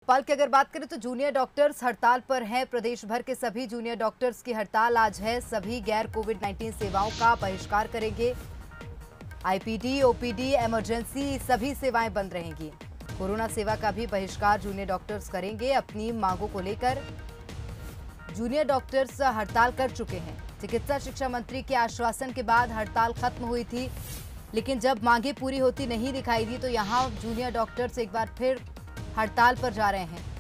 पल की अगर बात करें तो जूनियर डॉक्टर्स हड़ताल पर हैं। प्रदेश भर के सभी जूनियर डॉक्टर्स की हड़ताल आज है। सभी गैर कोविड-19 सेवाओं का बहिष्कार करेंगे। आईपीडी, ओपीडी, इमरजेंसी सभी सेवाएं बंद रहेंगी। कोरोना सेवा का भी बहिष्कार जूनियर डॉक्टर्स करेंगे। अपनी मांगों को लेकर जूनियर डॉक्टर्स हड़ताल कर चुके हैं। चिकित्सा शिक्षा मंत्री के आश्वासन के बाद हड़ताल खत्म हुई थी, लेकिन जब मांगे पूरी होती नहीं दिखाई दी तो यहां जूनियर डॉक्टर्स एक बार फिर हड़ताल पर जा रहे हैं।